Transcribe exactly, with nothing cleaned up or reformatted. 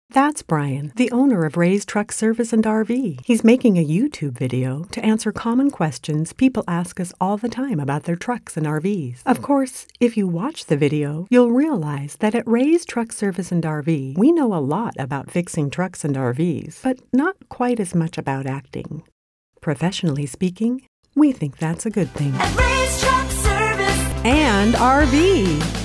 That's Brian, the owner of Ray's Truck Service and R V. He's making a YouTube video to answer common questions people ask us all the time about their trucks and R Vs. Of course, if you watch the video, you'll realize that at Ray's Truck Service and R V, we know a lot about fixing trucks and R Vs, but not quite as much about acting. Professionally speaking, we think that's a good thing. At Ray's Truck Service and R V.